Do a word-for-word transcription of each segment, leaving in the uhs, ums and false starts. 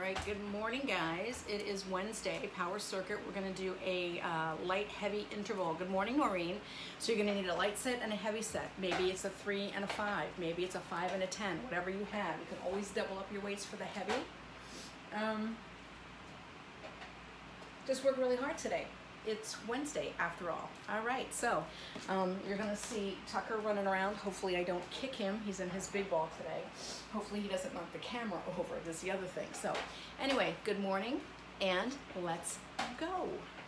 right, good morning guys. It is Wednesday, Power Circuit. We're gonna do a uh, light heavy interval. Good morning, Maureen. So you're gonna need a light set and a heavy set. Maybe it's a three and a five. Maybe it's a five and a ten, whatever you have. You can always double up your weights for the heavy. Um, just work really hard today. It's Wednesday after all. All right, so um, you're gonna see Tucker running around. Hopefully I don't kick him. He's in his big ball today. Hopefully he doesn't knock the camera over. That's the other thing. So anyway, good morning and let's go.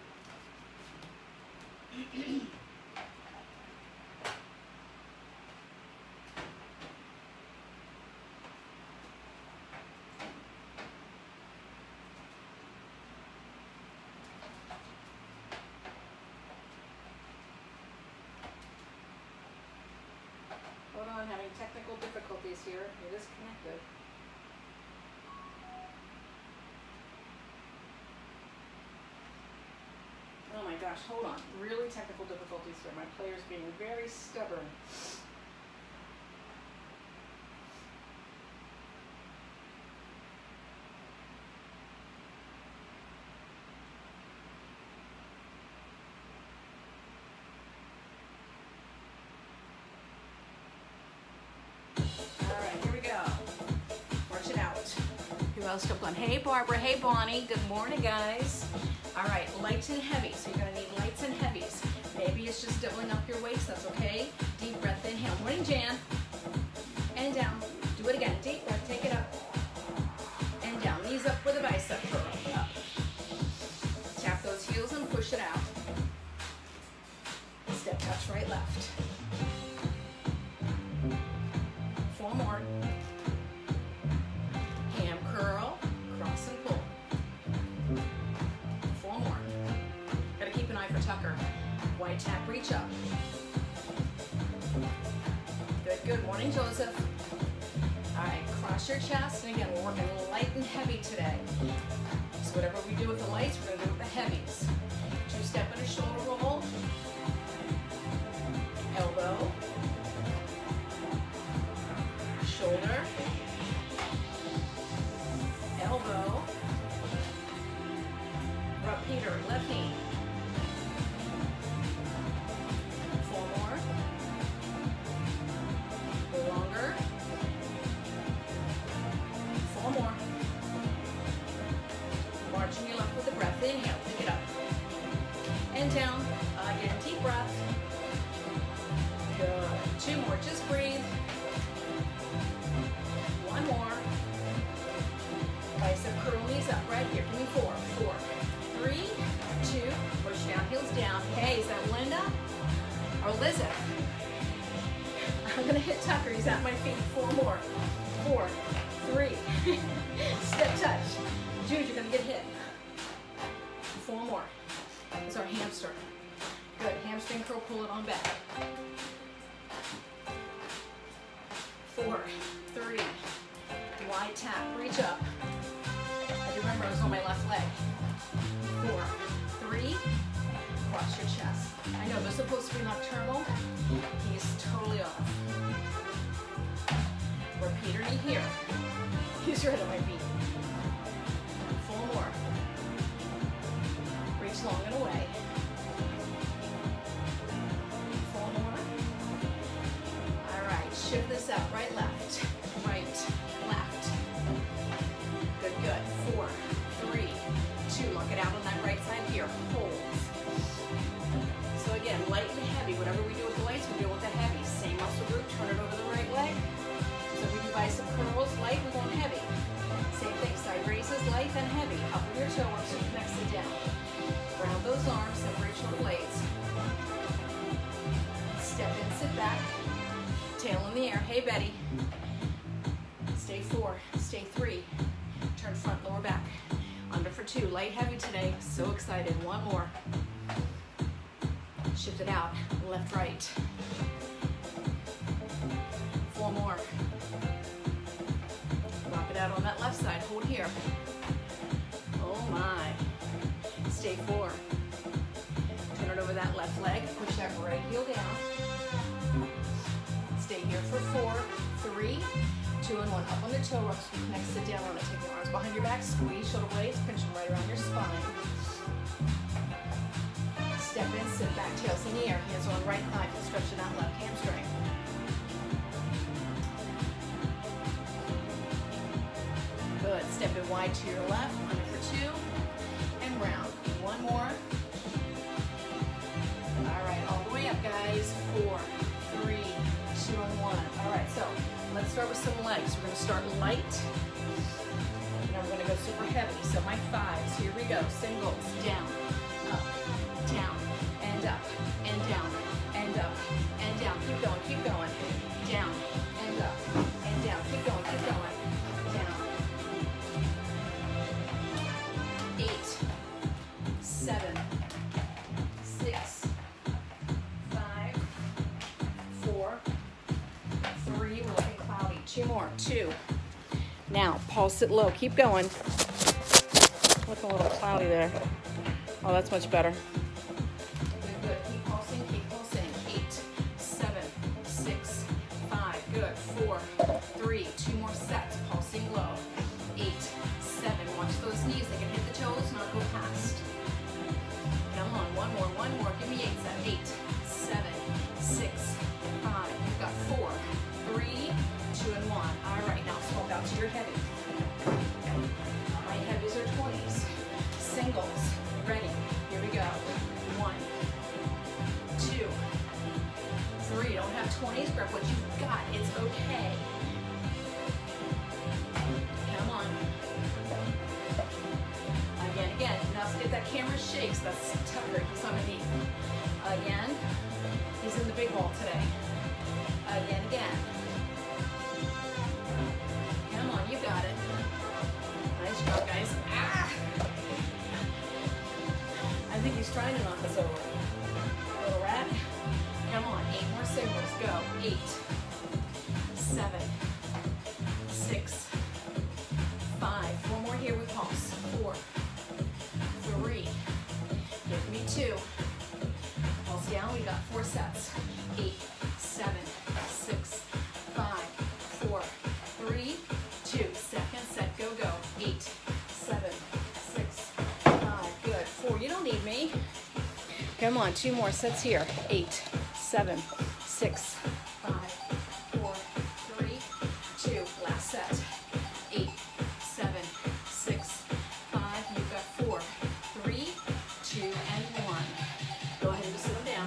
Hold on, having technical difficulties here. It is connected. Oh my gosh, hold on. Really technical difficulties here. My player's being very stubborn. Who else jumped on? Hey Barbara, hey Bonnie, good morning guys. All right, lights and heavies. So you're gonna need lights and heavies. Maybe it's just doubling up your weights, that's okay. Deep breath, inhale. Morning Jan. And down. Do it again. Deep breath, take it up. And down. Knees up with a bicep curl. Up. Tap those heels and push it out. Step touch right, left. Four more. Ham curl, cross and pull. Four more. Gotta keep an eye for Tucker. Wide tap, reach up. Good, good. Morning, Joseph. All right, cross your chest. And again, we're working light and heavy today. So whatever we do with the lights, we're gonna do with the heavies. Two step and a shoulder roll. Elbow. Shoulder. Elbow, repeater, left knee. Four more. Longer. Four more. Marching your left with the breath. Inhale, pick it up. And down. Again, deep breath. Good. Two more, just breathe. One more. Bicep curl, knees up, right here. Give me four, four, three, two, push down, heels down. Hey, is that Linda or Elizabeth? I'm gonna hit Tucker, he's at my feet. Four more, four, three, step touch. Jude, you're gonna get hit. Four more. It's our hamster. Good, hamstring curl, pull it on back. Four, three, wide tap, reach up. Remember, I was on my left leg. Four, three, cross your chest. I know, they're supposed to be nocturnal. He's totally off. Repeater knee here. He's right at my feet. Four more. Reach long and away. Four more. All right, shift this out, right, left, right, left. Good, good. Four, three, two. Lock it out on that right side here. Hold. So again, light and heavy. Whatever we do with the lights, we do with the heavy. Same muscle group. Turn it over the right leg. So we do bicep curls, light, we're going heavy. Same thing. Side raises, light, then heavy. Up with your toe up so you connect it down. Round those arms, separate your blades. Step in, sit back. Tail in the air. Hey, Betty. Stay four. Stay three. Turn front, lower back. Under for two. Light, heavy today. So excited. One more. Shift it out. Left, right. Four more. Rock it out on that left side. Hold here. Oh my. Stay four. Turn it over that left leg. Push that right heel down. Stay here for four, three, two. two and one. Up on the toe rocks. Next, sit down on it. Take your arms behind your back. Squeeze shoulder blades. Pinch them right around your spine. Step in, sit back, tails in the air. Hands on right thigh. Feel stretching out left hamstring. Good. Step it wide to your left. Under for two. And round. One more. All right. All the way up, guys. Four, three, two, and one. All right. So let's start with some legs. We're going to start light. And I'm going to go super heavy. So my fives. Here we go. Singles. Down. Up. Down. And up. And down. And up. And down. Keep going. Keep going. Down. And up. And down. Keep going. Keep going. Down. Eight, seven, six, five, four, three, we're looking cloudy. Two more, two. Now, pulse it low, keep going. Looking a little cloudy there. Oh, that's much better. Good, good, keep pulsing, keep pulsing. Eight, seven, six, five, good. Four, three, two more sets, pulsing low. Eight, seven, watch those knees, they can hit the toes, not go past. Come on, one more, one more, give me eight, seven, eight, seven, six, five, you've got four, three, two, and one. All right, now swap out to your heavy. My heavies are twenties. Singles, ready, here we go. One, two, three, don't have twenties, grab what you've got, it's okay. Come on. Again, again. Now if that camera shakes, that's Tucker. He's underneath. Again. He's in the big hole today. Again, again. Come on, you got it. Nice job, guys. Ah! I think he's trying to knock us over. Little rat. Come on, eight more singles. Go. Eight. Seven. Six. Five. Four more here with pulse. Four. Three. Give me two. Pulse down. We got four sets. Eight, seven, six, five, four, three, two. Second set. Go, go. Eight, seven, six, five. Good. Four. You don't need me. Come on. Two more sets here. Eight, seven, six, five, four, three, two. Last set. Eight, seven, six, five. You've got four, three, two, and one. Go ahead and sit down.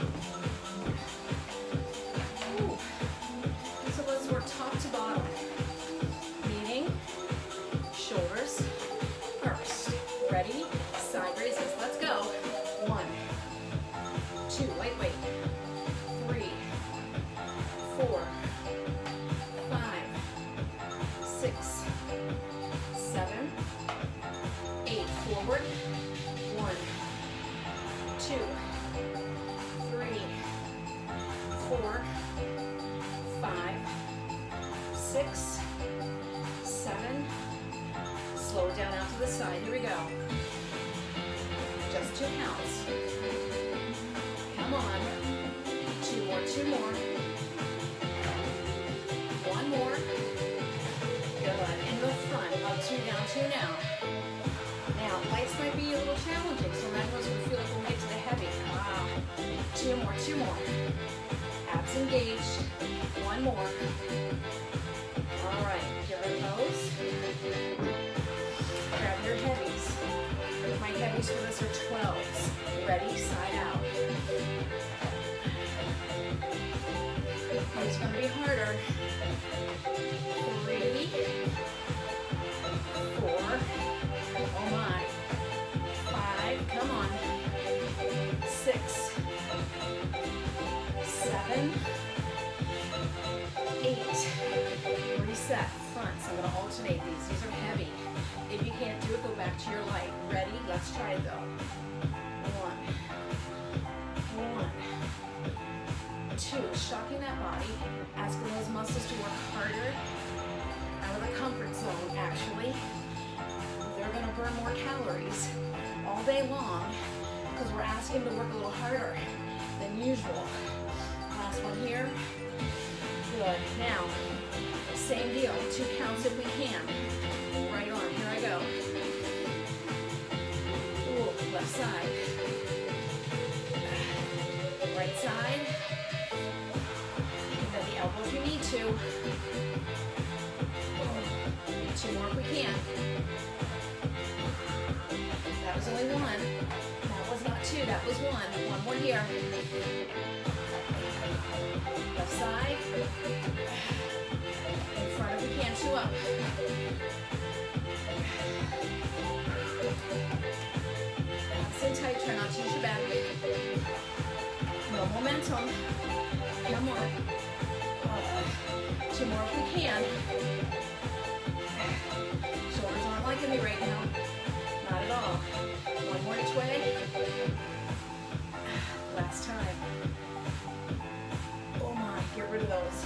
Ooh. So let's work top to bottom. Meaning shoulders first. Ready? Side raises. Let's go. One, two, wait, wait. Three, four, five, six, seven, eight. Forward. One, two, three, four, five, six, seven. Slow it down out to the side. Here we go. Just two counts. Come on. Two more, two more. One more. Good. In the front. Up two, down two now. Now, lights might be a little challenging, so that one's going to feel like we'll get to the heavy. Wow. Two more, two more. Abs engaged. One more. All right. Give it a pose. Grab your heavies. My heavies for this are twelves. Ready? Side out. It's going to be harder. Three. Four. Oh my. Five. Come on. Six. Seven. Eight. Reset. Front. So I'm going to alternate these. These are heavy. If you can't do it, go back to your light. Ready? Let's try it though. One. One. Two. Shocking that body. Asking those muscles to work harder. Out of the comfort zone, actually. They're going to burn more calories all day long because we're asking them to work a little harder than usual. Last one here. Good. Now, same deal. Two counts if we can. Right on. Here I go. Ooh, left side. Right side. Bend the elbow if you need to. Two more if we can. That was only one. That was not two, that was one. One more here. Left side. In front if we can, two up. Sit tight, try not to use your back. No momentum. Come on. Two more if we can. Shoulders aren't liking me right now. Not at all. One more each way. Last time. Oh my, get rid of those.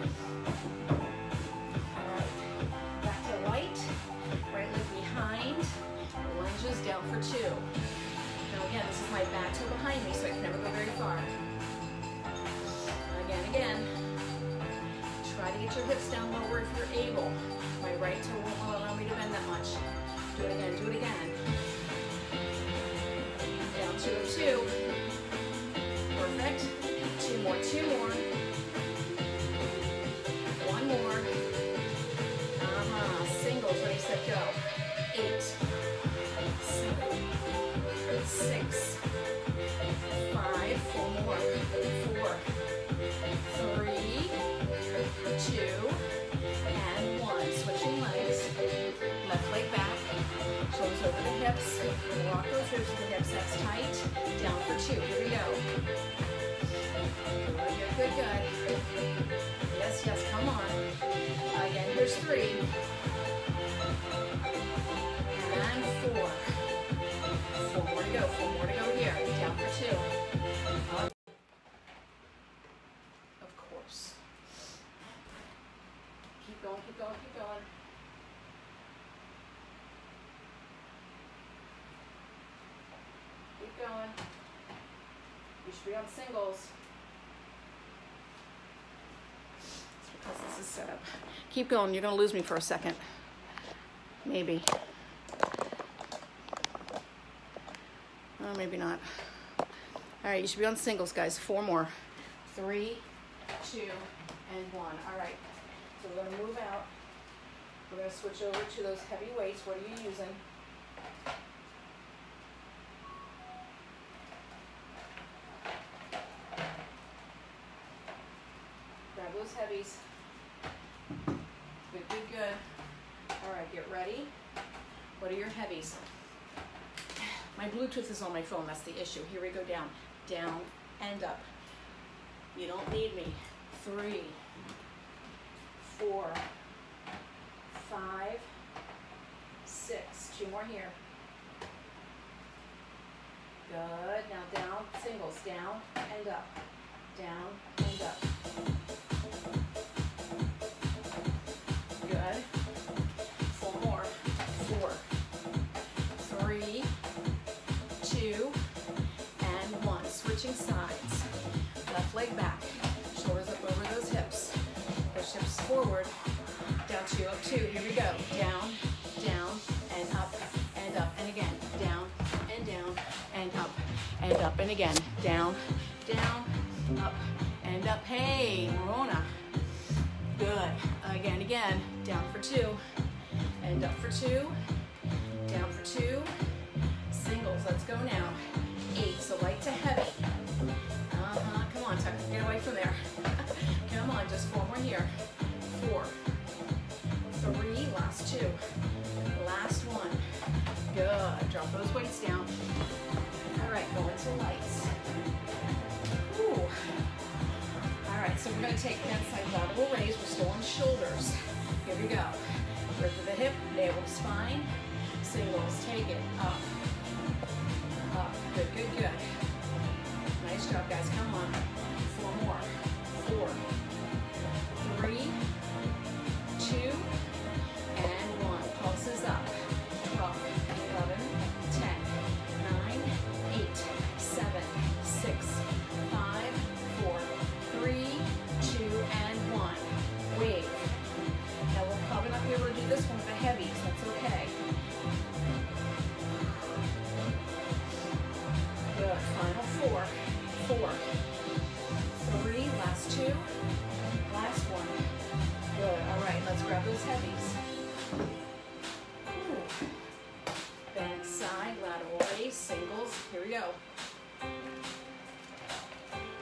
All right. Back to light. Right leg behind. Lunges down for two. Now again, this is my back toe behind me, so I can never go very far. Again, again. Try to get your hips down lower if you're able. My right toe won't allow me to bend that much. Do it again, do it again. Down two and two. Perfect. Two more, two more. One more. Uh-huh. Singles, ready, set, go. Eight. Seven. Six. Five. Four more. Four. Three. Two. And one. Switching legs. Left leg back. Shoulders over the hips. Rock those ribs to the hips. That's tight. Down for two. Here we go. Good, good, good. Yes, yes, come on. Again, here's three. And four. Four more to go. Four more to go here. Down for two. Of course. Keep going, keep going, keep going. Keep going. You should be on singles. It's because this is set up. Keep going. You're going to lose me for a second. Maybe. Or maybe not. All right, you should be on singles, guys. Four more. Three, two, and one. All right. So we're going to move out. We're going to switch over to those heavy weights. What are you using? Grab those heavies. Good, good, good. All right, get ready. What are your heavies? My Bluetooth is on my phone. That's the issue. Here we go. Down, down, and up. You don't need me. Three. Four, five, six. Two more here. Good. Now down, singles. Down and up. Down and up. Good. Four more. Four, three, two, and one. Switching sides. Left leg back. Shoulders up over those hips. Push hips forward, down two, up two, here we go, down, down, and up, and up, and again, down, and down, and up, and up, and again, down, down, up, and up, hey, Morona, good, again, again, down for two, and up for two, down for two, singles, let's go now, eight, so light to heavy, uh-huh, come on, Tucker, get away from there. Come on, just four more here. Four, three, last two, last one. Good, drop those weights down. All right, go into lights. Ooh. All right, so we're gonna take that side lateral raise. We're still on shoulders. Here we go. Grip of the hip, navel to spine. Singles, take it, up, up, good, good, good. Nice job, guys, come on. Four more, four, three, two, and one. Pulses up. twelve, eleven, ten, nine, eight, seven, six, five, four, three, two, and one.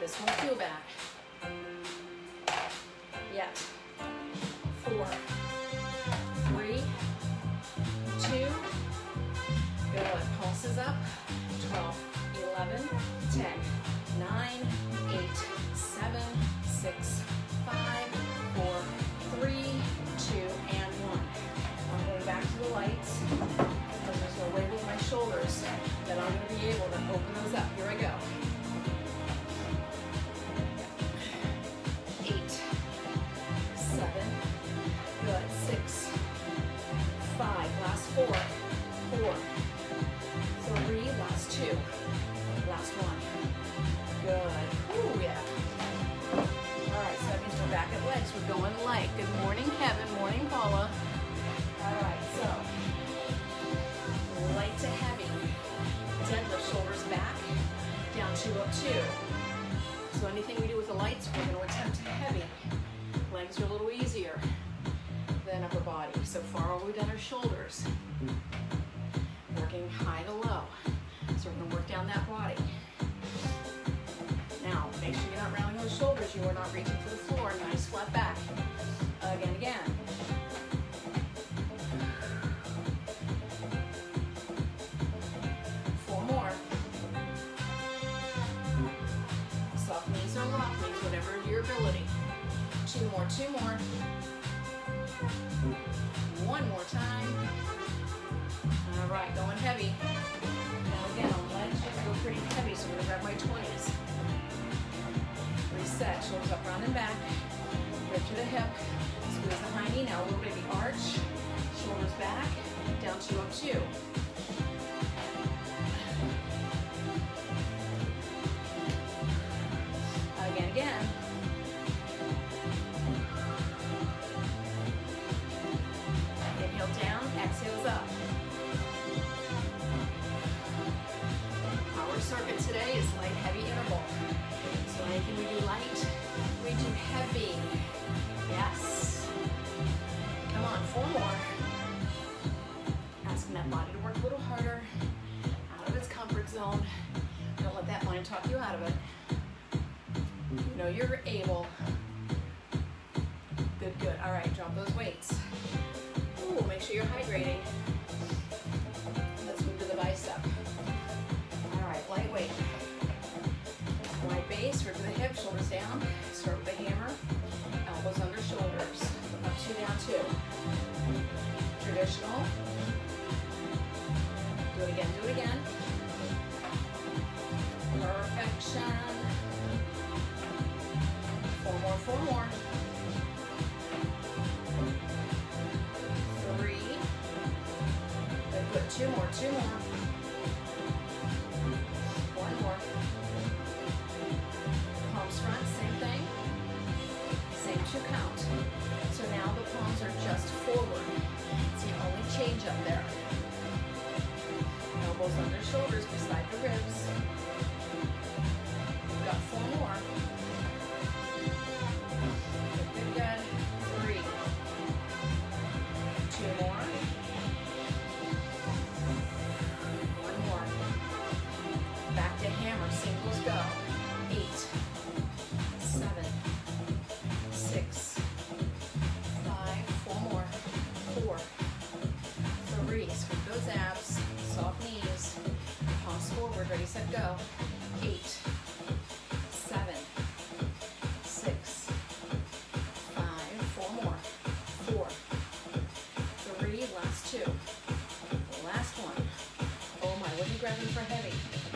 This won't feel bad. Yet. Four, three, two, good. Pulses up. twelve, eleven, ten, nine, eight, seven, six, five, four, three, two, and one. I'm going back to the lights because there's no way with my shoulders that I'm going to be able to open those up. Here I go. Eight, seven, good. Six, five, last four, four, three, last two, last one. Good. Ooh, yeah. All right, so that means we're back at legs. We're going light. Good morning, Kevin. Morning, Paula. All right, so light to heavy. Deadlift, shoulders back, down two, up two. So anything we do with the lights, we're going to attempt heavy. Legs are a little easier than upper body. So far, all we've done are shoulders. Working high to low. So we're going to work down that body. Now, make sure you're not rounding those shoulders. You are not reaching for the floor. Nice flat back. Again, again. Four more. Soft knees or lock knees, whatever your ability. Two more, two more. One more time. All right, going heavy. Now again, on legs, you're going to go pretty heavy, so I'm going to grab my twenties. Reset, shoulders up, round and back. Grip to the hip. Squeeze the high knee. Now a little baby arch. Shoulders back. Down two, up two. Again, again. Inhale down, exhales up. Our circuit today is light, heavy interval. So anything we do light, we do heavy. Yes. Come on, four more. Asking that body to work a little harder, out of its comfort zone. Don't let that mind talk you out of it. You know you're able. Good, good. All right, drop those weights. Ooh, make sure you're hydrating. Let's move to the bicep. All right, lightweight. Wide base, rip to the hip, shoulders down. Start with the hammer. Elbows under shoulders. Up two, down two. Traditional. Do it again, do it again. Perfection. Four more, four more. Three. Then put two more, two more. One more. Palms front, same thing. Same two count. So now the palms are just forward. It's the only change up there. Elbows under shoulders beside the ribs. We've got four more. Good, good. Three. Two more. One more. Back to hammer. Singles go. Eight. Seven. Six. Five. Four more. Four. Three. Scoop those abs. Soft knees. Palms forward. Ready, set, go. Eight. Seven. Six. Five. Four more. Four. Three. Last two. Last one. Oh my, what are you grabbing for heavy?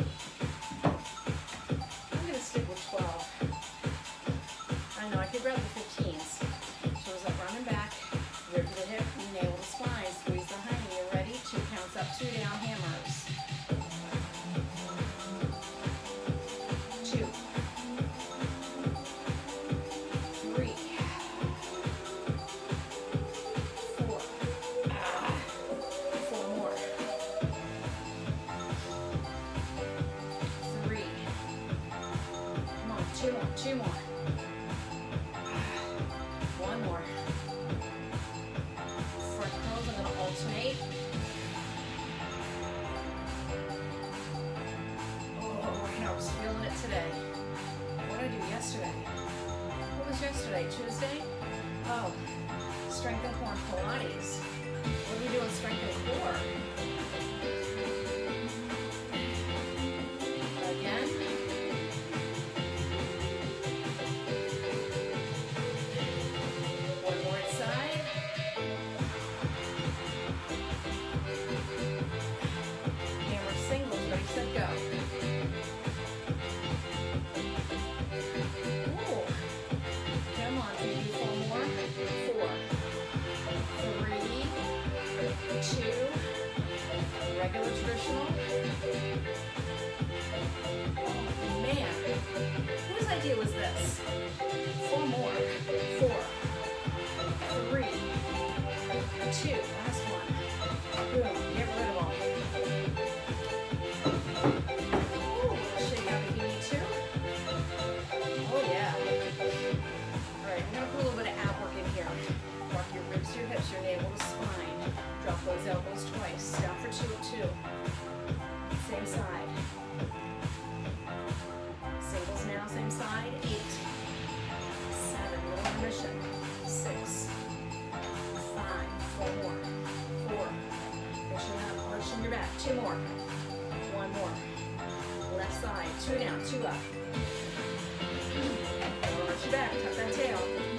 I'm going to stick with twelve. I know, I could grab the fifteens. Shoulders up, round and back. Rib to the hip, navel to spine. Squeeze the high knee. You're ready? Two counts up, two down, hammers. Two. Three. Four. Ah. Four more. Three. Come on, two more, two more. One more. Front curls, I'm going to alternate. Oh, I was feeling it today. What I do same side. Eight, seven, little intermission. Six, five, four more. Four, pushing up, arching your back. Two more. One more. Left side, two down, two up. Arch your back, tuck that tail.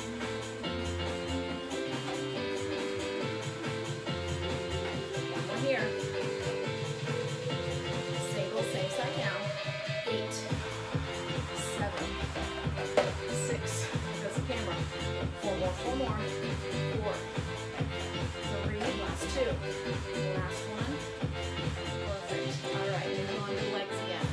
One more here. Single, same side now. Eight, seven, six, there goes the camera. Four more, four more. Four, three, last two. Last one. Perfect. All right, moving on to the legs again.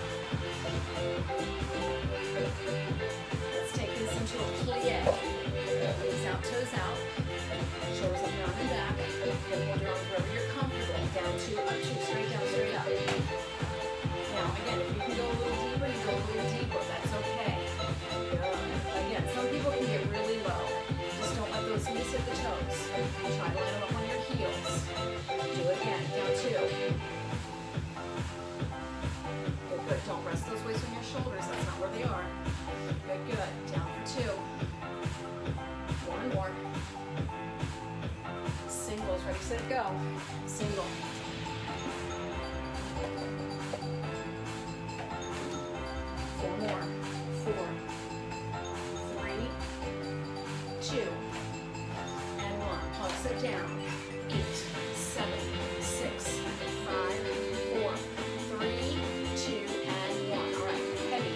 Let's take this into a plie. Knees out, toes out. Shoulders up, down and back. Get one arm wherever you're comfortable. Down two, up two, straight down, straight up. Now, again, if you can go a little deeper, you go a little deeper. That's okay. Good. Again, some people can get really low. Just don't let those knees hit the toes. Try to line them up on your heels. Do it again. Down two. Good, good. Don't rest those weights on your shoulders. That's not where they are. Good, good. Down for two. One more. Singles. Ready, set, go. Single. Four more. Four. Three. Two. And one. Pause, sit down. Eight. Seven. Six. Five. Four. Three. Two. And one. All right. Heavy.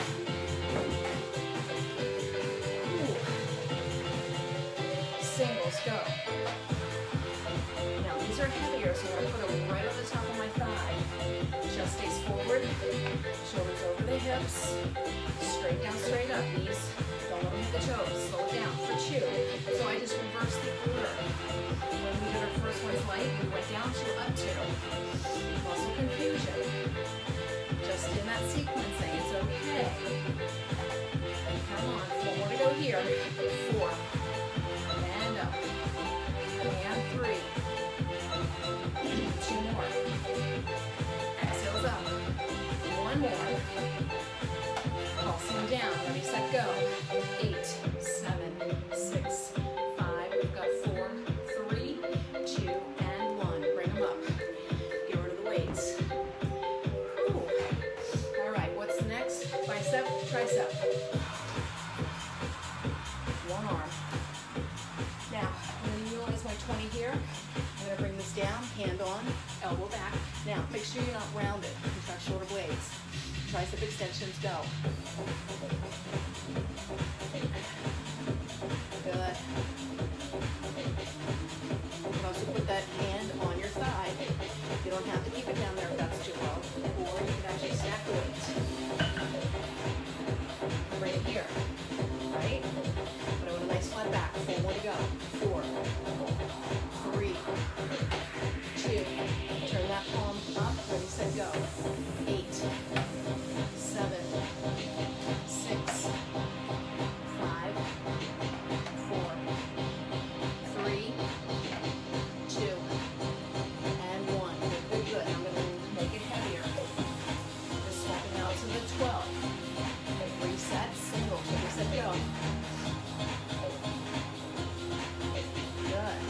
Ooh. Singles. Go. Now these are heavier, so I'm going to put them right on the top of my thigh. Chest stays forward, shoulders over the hips, straight down, straight up. Knees, don't let them hit the toes. Slow it down for two. So I just reversed the order. When we did our first one's light, we went down two, up two. Muscle confusion. Just in that sequencing, it's okay. Come on, four more to go here. Four. And up. And three. Two more. Exhales up. One more. Pulsing down. Ready, set, go. Eight, seven, six, five. We've got four, three, two, and one. Bring them up. Get rid of the weights. Whew. All right, what's next? Bicep, tricep. One arm. Now, I'm going to utilize my twenty here. I'm going to bring this down, hand on, elbow back. Now, make sure you're not rounded. Contract shoulder blades. Tricep extensions, go. Good. You can also put that hand on your thigh. You don't have to keep it down there if that's too low. Or you can actually stack the weights. Bring it here. Right? Put it with a nice flat back. Four more to go. Four. Three. Two. Turn that palm up. Ready, set, go. Eight. Seven. Six. Five. Four. Three. Two. And one. Good, good, good. I'm going to make it heavier. Just swapping out to the twelve. Reset, single. Ready, set, go. Good.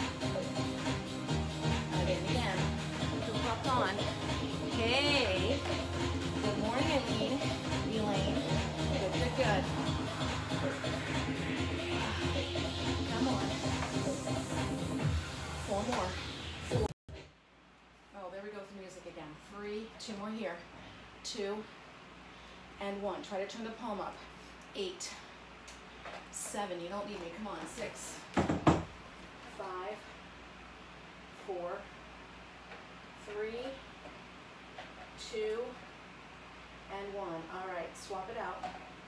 Again, again. Who popped on? Hey. Good morning, Elaine. Elaine. Good, good, good. Come on. Four more. Four. Oh, there we go with the music again. Three. Two more here. Two. And one. Try to turn the palm up. Eight. Seven. You don't need me. Come on. Six. Five. Four. Three. Two. And one. All right. Swap it out.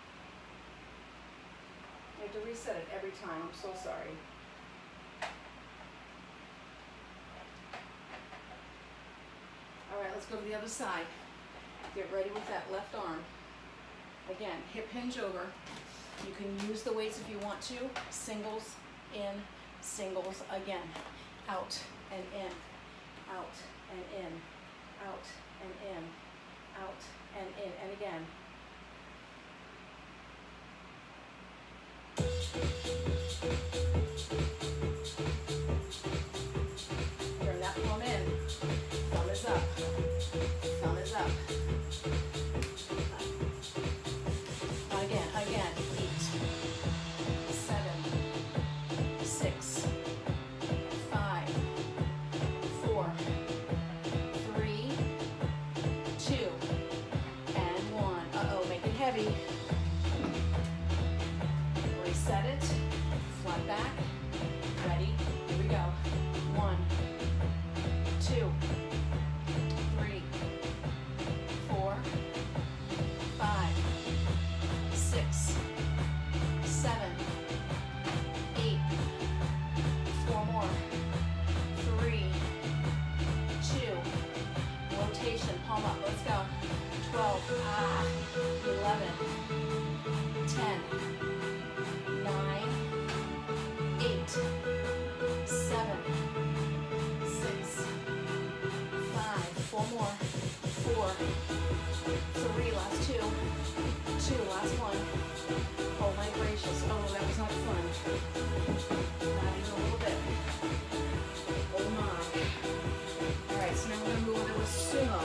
I have to reset it every time. I'm so sorry. All right. Let's go to the other side. Get ready with that left arm. Again, hip hinge over. You can use the weights if you want to. Singles, in, singles, again. Out and in, out and in, out and in, out and in, and again. two, last one. Oh my gracious, oh that was not fun. Not even a little bit. Oh my. All right, so now we're gonna move over to a sumo.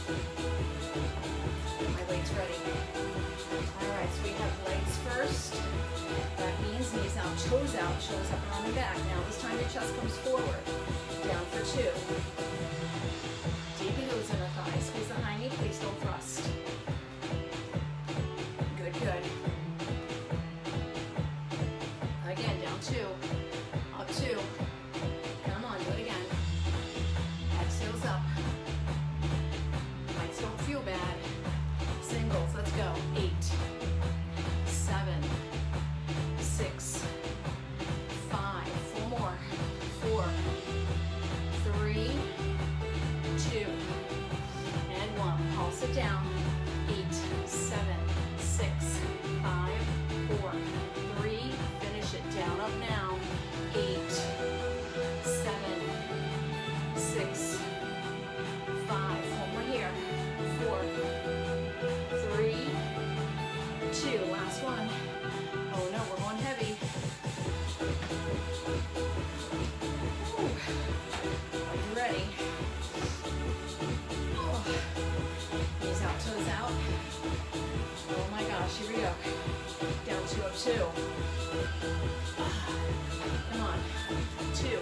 My legs ready. All right, so we have legs first. That means knees out, toes out, toes up and on the back. Now this time your chest comes forward. Down for two. Deep glutes in the thighs. Squeeze the high knee, please don't thrust. Good, good. Again, down two. Up two. Come on, do it again. Exhales up. Lights don't feel bad. Singles, let's go. Eight, seven, six, five, four more, four, three, two, and one. All sit down. Eight, seven, six, five, four, three, finish it. Down, up now. Eight, seven, six, five, one more here. Four, three, two, last one. Oh no, we're going heavy. Ooh. Are you ready? Oh. Knees out, toes out. Oh my gosh, here we go. Down two, up two. Come on. Two.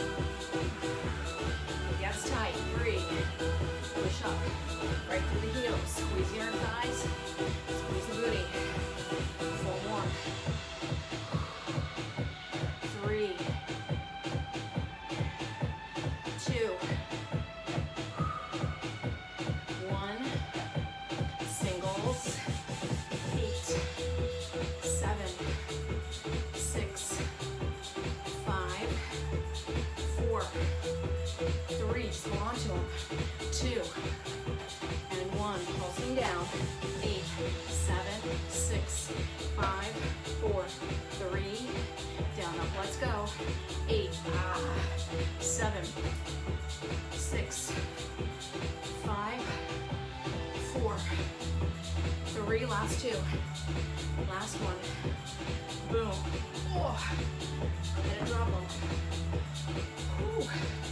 Yes, tight. Three. Push up. Right through the heels. Squeeze your thighs. Squeeze the booty. Four more. Three. Two. One. Singles. Eight. Seven. Six. Five. Four. Three. Just hold on to them. Two. And one. Pulsing down. Eight. Seven. Six. Five. Four. Three. Down, up. Let's go. Eight. Ah. Seven. Six. Five. Four. Three. Last two. Last one. Boom. Oh. I'm gonna drop them. Whew.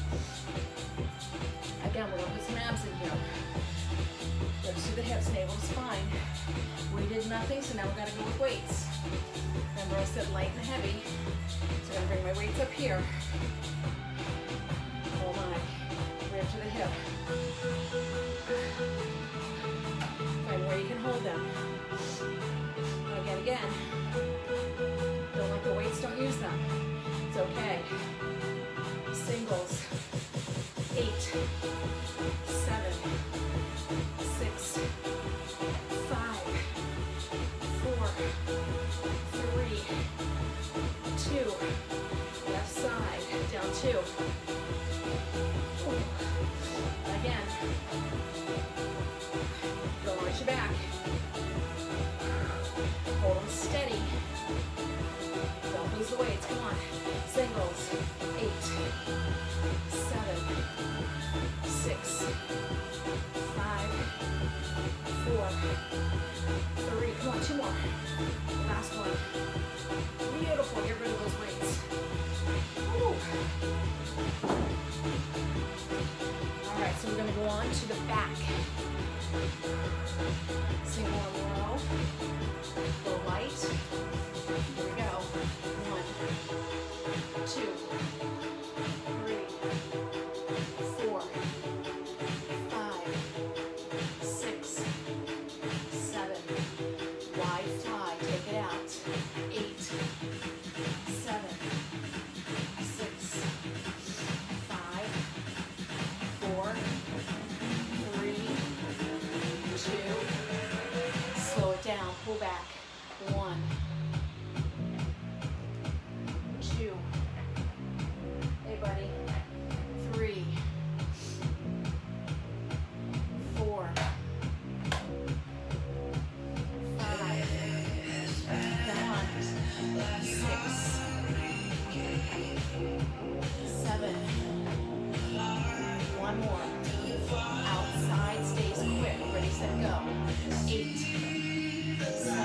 Again, we're gonna put some abs in here. Hips to the hips, navel to spine. We did nothing, so now we're gonna go with weights. Remember I said light and heavy. So I'm gonna bring my weights up here. Oh my. Rear to the hip. Find where you can hold them. Again, again. Don't like the weights, don't use them. It's okay. Singles. Eight, seven, six, five, four, three, two, left side, down two. Again. Don't arch your back. Hold them steady. Don't lose the weights, come on. Singles, eight, seven, six, five, four, three, come on, two more. Last one. Beautiful, get rid of those weights. Woo. All right, so we're gonna go on to the back. Single and low, go light. Here we go. One, two, three, four, five, six, seven. Wide fly, take it out. Eight, seven, six, five, four, three, two. Slow it down, pull back. One, two. Hey, buddy. Three, four, five. Come on. Six, seven. One more. Outside stays quick. Ready, set, go. Eight,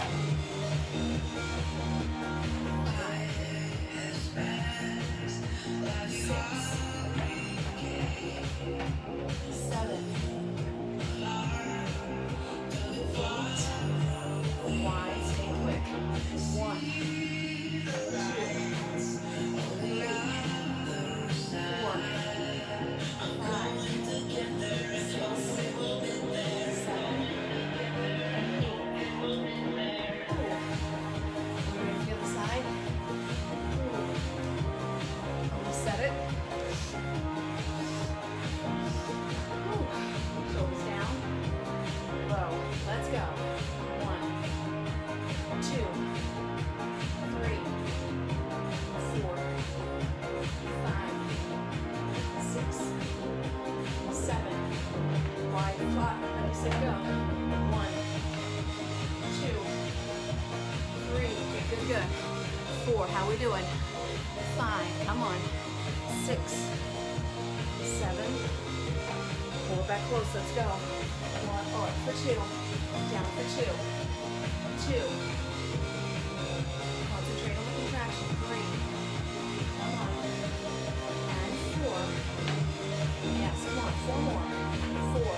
Four, how we doing? Five, come on. Six, seven. Pull it back close, let's go. One, oh, for two. Down for two. Two. Concentrate on the contraction. Three. Come on. And four. Yes, come on, four more. Four.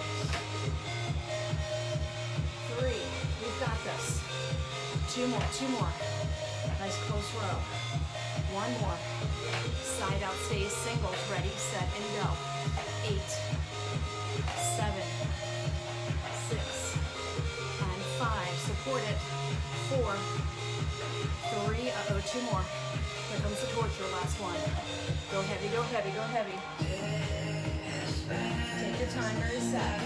Three. We've got this. Two more, two more. Nice close row. One more. Side out stays singles. Ready, set, and go. Eight, seven, six, and five. Support it. Four, three, uh-oh, two more. Here comes the torture, last one. Go heavy, go heavy, go heavy. Take your time, reset.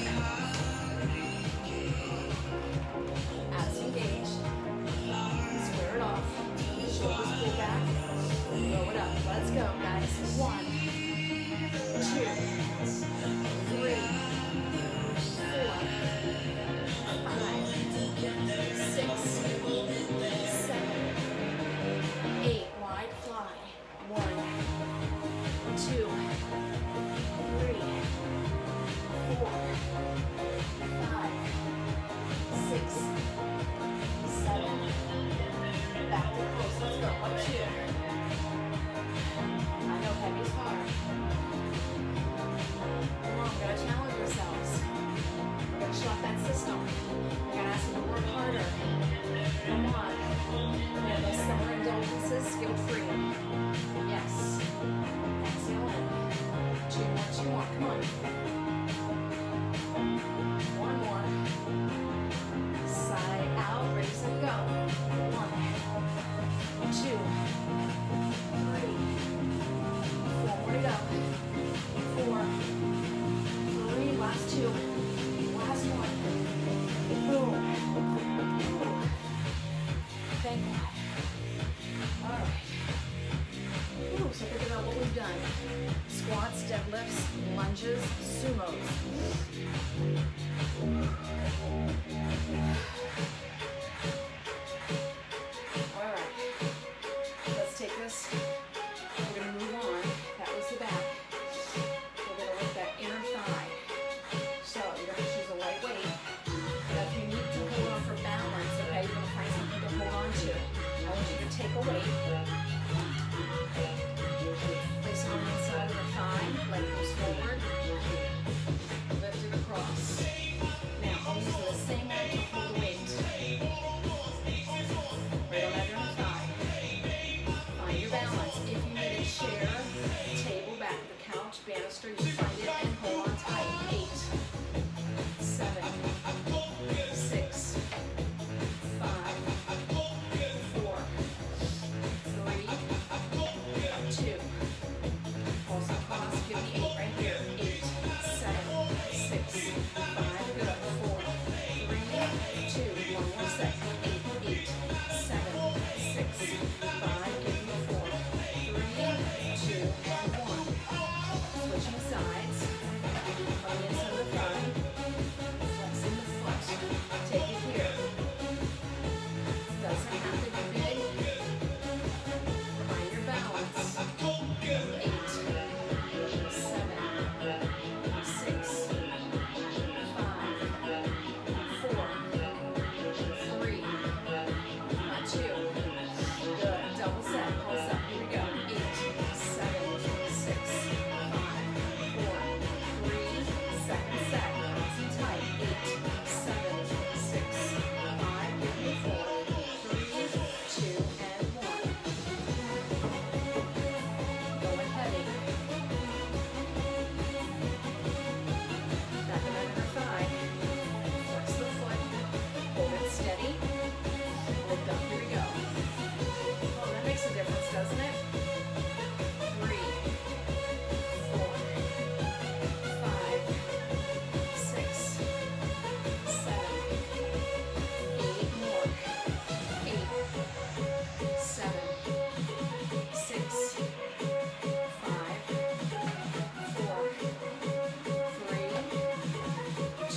Abs engaged. Square it off. Shoulders pull back. Roll it up. Let's go, guys. One, two, three, four, five, six, seven, eight. Wide fly. One, two, three, four, five, six, seven. Back to close. Let's go. One, two. I know heavy's hard. Come on, we gotta challenge ourselves. We're gonna shock that system. We gotta ask you to work harder. Come on. We have those summer indulgences, skill free. Yes. Exhale in. Two more, two more. Come on. One more. Side out. Ready, set, go. One. Two, three, four more to go. Four, three, last two, last one. Boom. Thank God. All right. Ooh, so think about what we've done. Squats, deadlifts, lunges, sumos. We're going to move on. That was the back. We're going to work that inner thigh. So you're going to choose a light weight. Now if you need to hold on for balance, okay, you're going to find something to hold on to. I want you to take a weight. Place it on the inside of the thigh. Leg goes forward. Lift it across. Now I'm using the same leg to hold the weight. Right on that inner thigh. Find your balance. If you need a chair, table, back of the couch, banister, you find it and hold on tight. Eight, seven, six, five, four, three, two. Also cross, give me eight right here. Eight, seven, six, five,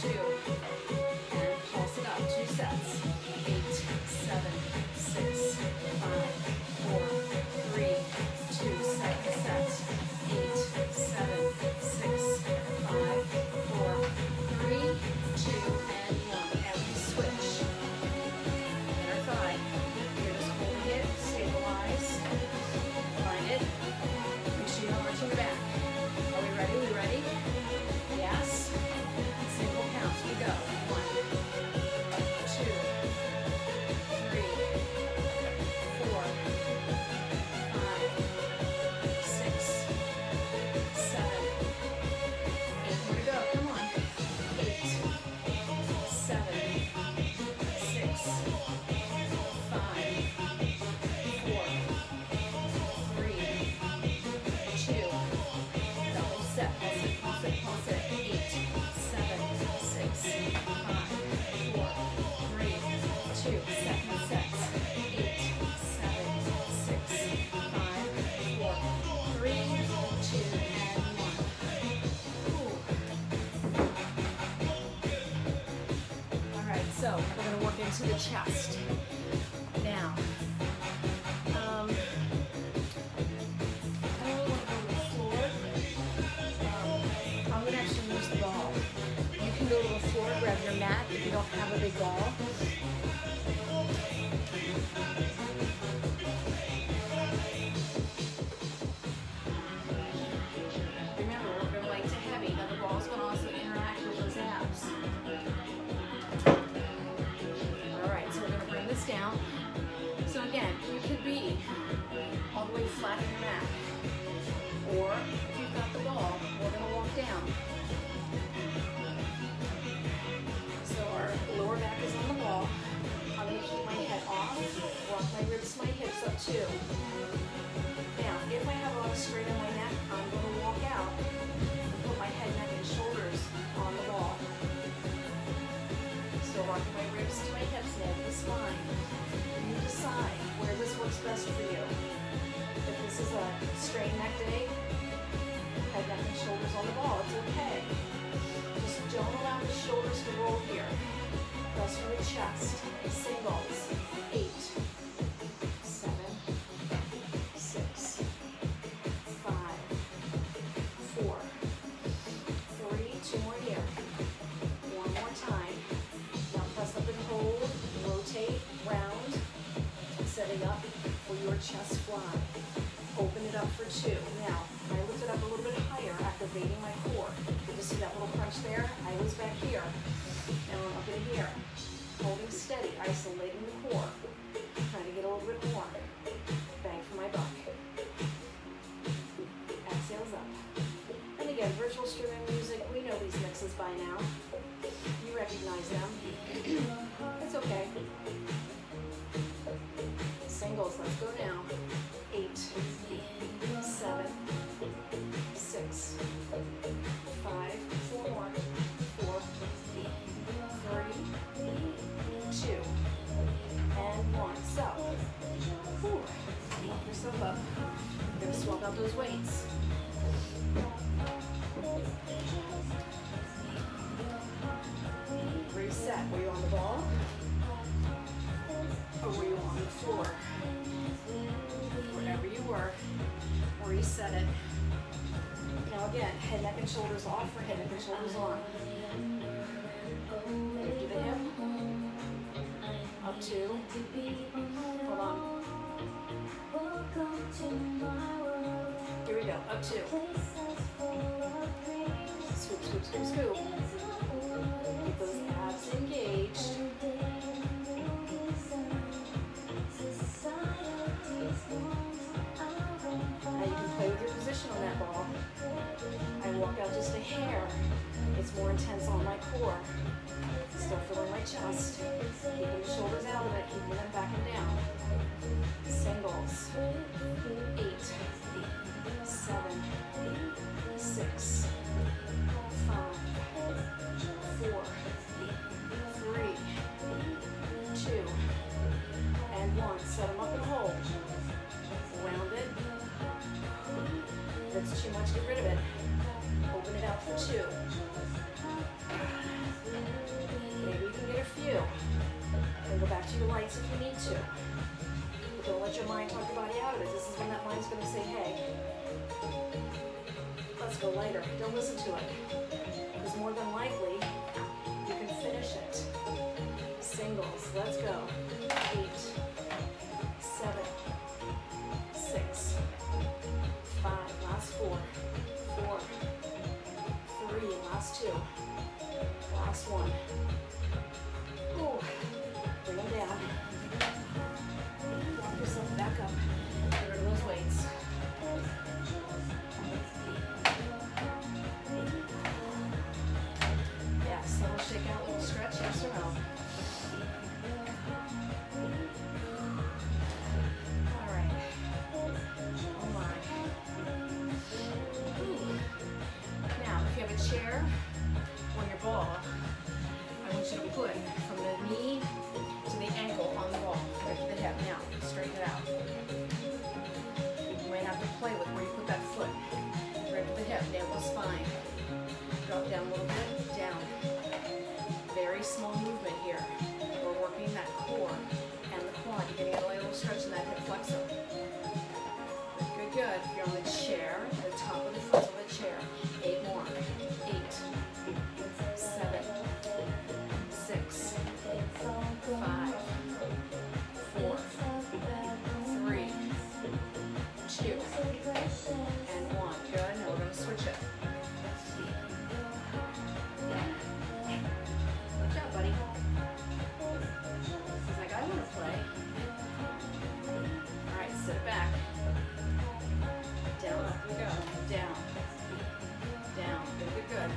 two, and pulse it up, two sets. Eight, seven, six, five, four, three, two, second set. Eight, seven, six, five, four, three, two, and one. And we switch. Inner thigh. You're just holding it, stabilize. Find it. Make sure you're not arching your back. Are we ready? We ready? Yes. Single counts. We go. One, two, three, four, five, six, seven, eight. More to go. Come on. Eight, seven, six, five, four, three, two. Double set. Pulse it, pulse it, pulse it. Eight, seven, six, five, four, three, two. Second set. Eight, seven, six, five, four, three, two, and one. Ooh. All right, so we're going to work into the chest. Now, um, I don't really want to go to the floor. Um, I'm going to actually use the ball. You can go to the floor, grab your mat if you don't have a big ball. Remember, we're going light to heavy. Now the ball's going to also interact with those abs. All right, so we're going to bring this down. So again, you could be all the way flat on your mat. Or if you've got the ball, we're going to walk down. So our lower back is on the wall. I'm going to keep my head off, walk my ribs, my hips up too. Now, if I have a lot of straight on my neck, I'm going to walk out and put my head, neck, and shoulders on the wall. So rocking my ribs to my hips, neck to the spine. You decide where this works best for you. If this is a straight neck day, head, neck, and shoulders on the ball, it's okay. Just don't allow the shoulders to roll here. Press from the chest. Singles. Eight, seven, six, five, four, three, two more here. One more time. Now press up and hold, rotate, round, setting up for your chest fly. Open it up for two. Now, I lift it up a little bit higher, activating my core. You just see that little crunch there? I was back here. Now I'm up in here. Holding steady, isolating the core. Trying to get a little bit more. Bang for my buck. Exhales up. And again, virtual streaming music, we know these mixes by now. You recognize them. It's okay. Singles, let's go now. Eight, seven, six, five, four more, four, three, two, and one. So, whew, walk yourself up. You're going to swap out those weights. Reset. Were you on the ball? Or were you on the floor? Wherever you were, reset it. Now again, head, neck, and shoulders off or head, neck, and shoulders on. Lift the hip. Up two. Hold on. Here we go. Up two. Scoop, scoop, scoop, scoop. Keep those abs engaged. Now you can play with your position on that ball. I walk out just a hair. It's more intense on my core. Still feeling my chest. Keeping the shoulders out of it, keeping them back and down. Singles. Eight, seven, six, five, four, three, two, and one. Set them up and hold. Round it. If it's too much, get rid of it. Open it out for two. chance if you need to. But don't let your mind talk your body out of it. This is when that mind's going to say, hey, let's go lighter. Don't listen to it. Because more than likely, you can finish it. Singles, let's go. Eight, seven, six, five, last four, four, three, last two, last one. Ooh. Bring them down. Walk yourself back up. Get rid of those weights. Yes, little shake out, little stretch, yes or no? All right. Oh my. Ooh. Now, if you have a chair or your ball, I want you to put from the knee to the ankle on the wall, right to the hip. Now, straighten it out. You might have to play with where you put that foot. Right to the hip, navel to spine. Drop down a little bit, down. Very small movement here. We're working that core and the quad. You're getting a little stretch in that hip flexor. Good, good. If you're on the chair, the top of the foot of the chair. Eight more. Eight, seven, six, five, four, three, two, and one. Good. Now we're going to switch it. Good job, buddy. He's like, I want to play. All right, sit it back. Down, up we go. Down. Down. Good, good, good.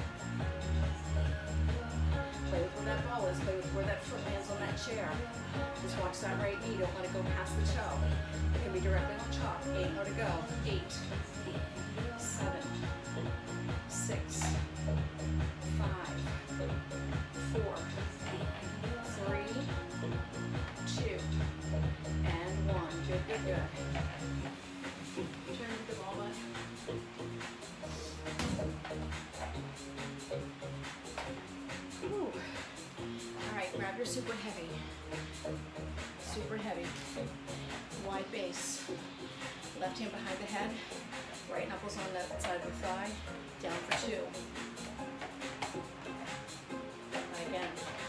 Play with where that ball is. Play with where that foot lands on that chair. Just watch that right knee. Don't let it go past the toe. It can be directly on top. Eight more to go. Eight, seven, six, five, four, three, two, and one. Good, good, good. Turn the ball back. Ooh. All right, grab your super heavy. Super heavy. Wide base. Left hand behind the head. Right knuckles on that side of the thigh. Down for two. And again.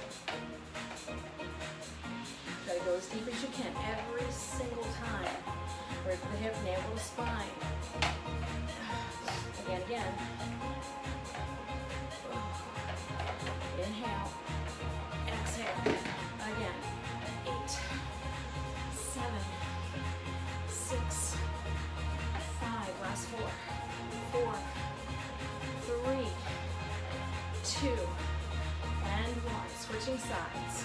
Try to go as deep as you can every single time. Right to the hip, navel to spine. Again, again. Inhale. Exhale. Again. Eight, seven, six, five, last four, four, three, two, and one. Switching sides.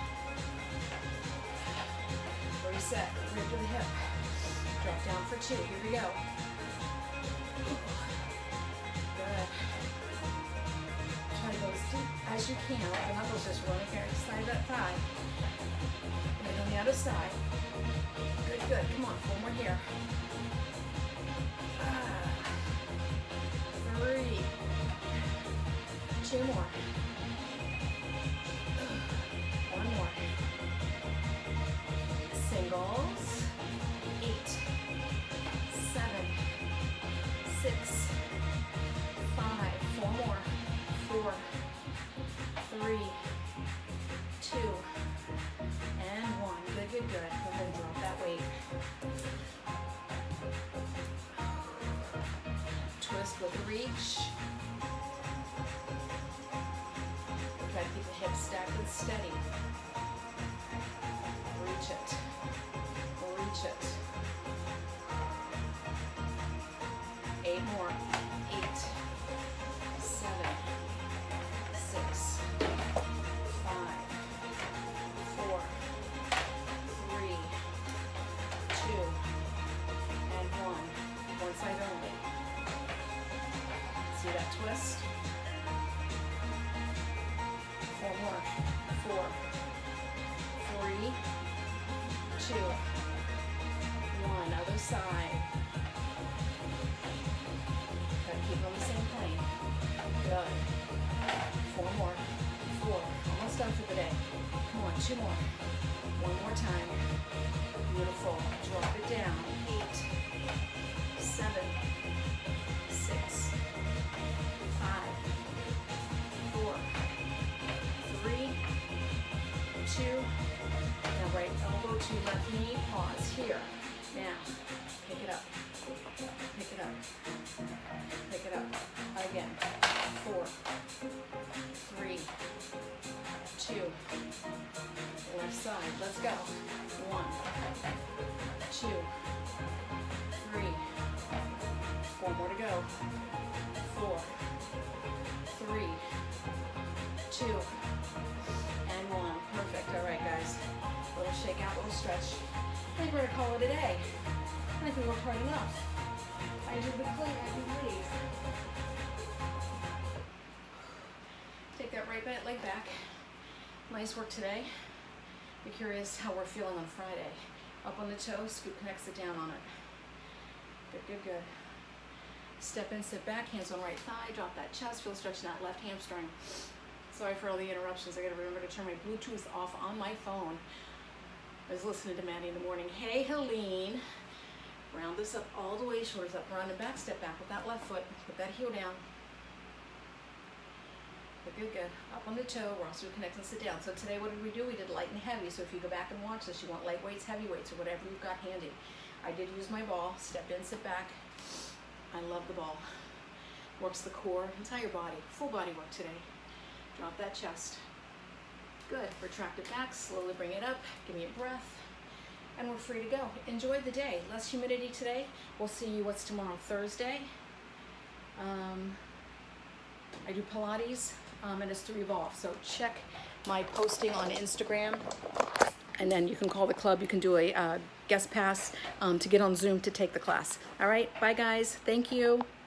Reset, right to the hip. Drop down for two. Here we go. Good. Try to go as deep as you can. Let the knuckles just running here side of that thigh. And on the other side. Good, good. Come on, four more here. Ah. Three. Two more. One more. Singles. Eight. Seven. Six. Five. Four more. Four. Three. Two. And one. Good, good, good. Go ahead and drop that weight. Twist with reach. Try to keep the hips stacked and steady. Reach it. Reach it. Eight more. Eight. Seven. Six. Five. Four. Three. Two. And one. One side only. See that twist? Four more. Four. Three. Two. One. Other side. Gotta keep on the same plane. Good. Four more. Four. Almost done for the day. Come on, two more. One more time. Beautiful. Drop it down. Eight, seven, six, five, four, three, two. Now right elbow to left knee. Pause here. Now, pick it up. Pick it up. Pick it up. Again. Four, three, two. Left side. Let's go. One, two, three. Four more to go. Four, three, two, and one. Perfect. All right, guys. Little shake out, little stretch. I think we're gonna call it a day. I think we worked hard enough. I did the clean, I can leave. Take that right leg back. Nice work today. Be curious how we're feeling on Friday. Up on the toe, scoop connects it down on it. Good, good, good. Step in, sit back, hands on right thigh, drop that chest, feel stretching that left hamstring. Sorry for all the interruptions. I gotta remember to turn my Bluetooth off on my phone. I was listening to Maddie in the morning. Hey, Helene. Round this up all the way, shoulders up, round and back, step back with that left foot, put that heel down. Good, good, good. Up on the toe, we're also connect and sit down. So today what did we do? We did light and heavy. So if you go back and watch this, you want light weights, heavy weights, or whatever you've got handy. I did use my ball, step in, sit back. I love the ball. Works the core, entire body, full body work today. Drop that chest. Good, retract it back, slowly bring it up, give me a breath, and we're free to go. Enjoy the day. Less humidity today. We'll see you, what's tomorrow, Thursday. Um, I do Pilates, um, and it's through Evolve. So check my posting on Instagram, and then you can call the club. You can do a uh, guest pass um, to get on Zoom to take the class. All right, bye guys, thank you.